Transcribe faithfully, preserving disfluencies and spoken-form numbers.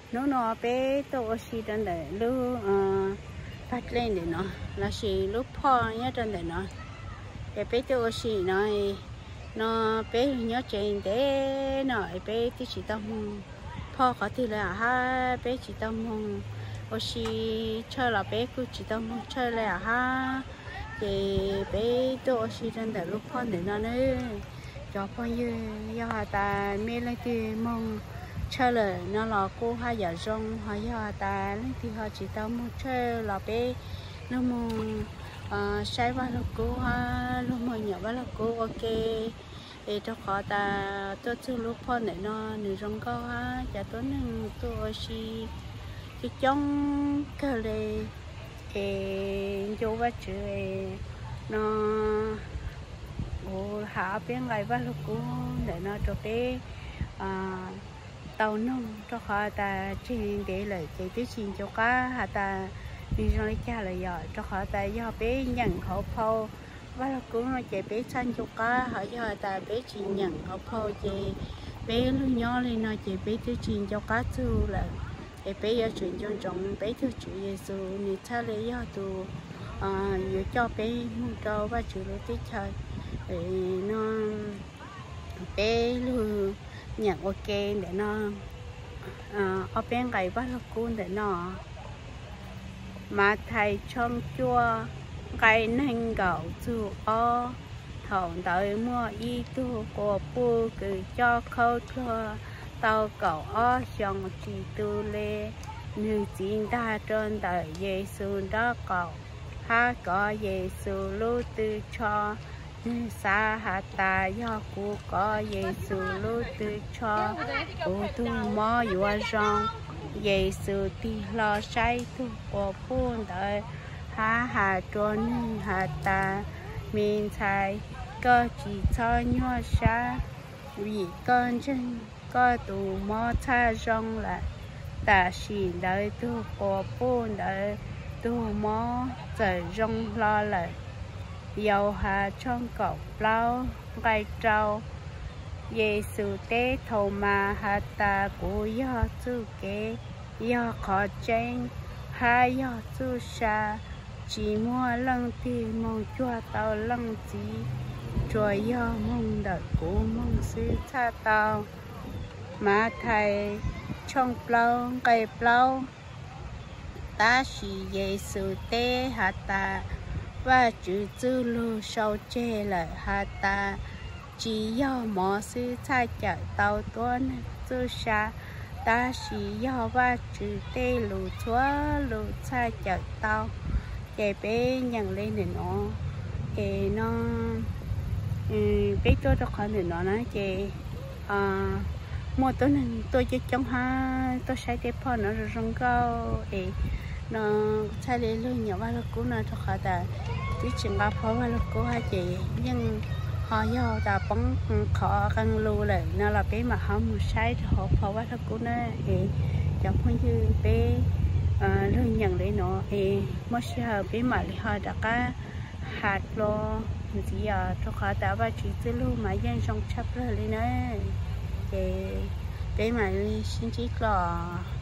nó nó bé tôi xí trên đấy lúc phát lên để nó là xí lúc pho nhá trên đấy nó để bé tôi xí nó nó bé nhớ trên để nó bé thì chỉ tâm pho có thể là ha bé chỉ tâm oxy chơi là bé cứ chỉ tâm chơi là ha thì bé tôi oxy trên đấy lúc pho để nó nữa cho pho như do ta mê lên thì mong chơi là nó là cô hai giờ rong hai giờ ta lên thì họ chỉ tao muốn chơi là bé nó muốn sai vào là cô ha lúc mà nhỏ vào là cô ok để cho họ ta tôi chưa lúc phone này nó nửa rong cao ha chả tôi nên tôi chỉ chỉ trong cái này để cho vợ chữ nó ô hạ bên ngoài vào là cô để nó cho bé tàu nông cho họ ta trên để lại cái tiếng xin cho cá họ ta đi ra cha là giờ cho họ ta do bé nhận họ phô và là cũng nó chạy bé xanh cho cá họ do ta bé chỉ nhận họ phô chạy bé luôn nhỏ lên nó chạy bé tiếng xin cho cá tu là cái bé giờ chuyện cho trọng bé thứ chủ Giêsu ni cha lấy do tu à giờ cho bé mua trâu và chữ lấy tiếng trời để nó bé luôn nhận ok để nó ở bên cái bắt lộc cún để nó mà thầy trong chua cái nành gạo chua o thầu đợi mua y tu của bu cứ cho khâu thua tàu cậu o xong chỉ tu lê như chính ta trên đời Giêsu đó cậu ha có Giêsu lưu tư cho sa hạt ta do cô có Giêsu lưu tư cho cô tu mò vừa rong Giêsu ti lo say tu của buôn đời ha hà trốn hạt ta mình thay có chỉ cho nhau xa vì con chân có tu mò cha rong là ta chỉ đời tu của buôn đời tu mò trời rong lo lại dầu hà trong cọc lao gai trâu Giêsu tế thầu mà hà ta của do chú kế do khó tranh hai do chú xa chỉ mua lăng thì mong chua tàu lăng chỉ rồi do mong đợi của mong sư cha tàu mà thầy trong lao gai lao ta chỉ Giêsu tế hà ta và chữ chữ lưu sau chê lại hà ta chỉ do mỏ sư cha chạy tàu tuôn chữ xa ta chỉ do và chữ tê lưu chúa lưu cha chạy tàu để bé nhận lên để nó để nó bé tôi cho khỏi để nó nói chị mua tôi nên tôi chỉ trong ha tôi sẽ tiếp phone nó rồi rong cao để nó sai lấy luôn nhỏ ba lô cũ nó cho họ ta chỉ chừng ba phó ba lô cũ hai chị nhưng họ do ta bắn khó căng lưu lại nó là bé mà không sai họ phó ba lô cũ nó thì chẳng có như bé luôn nhận lấy nó thì mất sao bé mà họ đã có hạt lo gì giờ cho họ ta ba chỉ từ luôn mà dân trong chấp rồi lên đấy thì bé mà xin chỉ là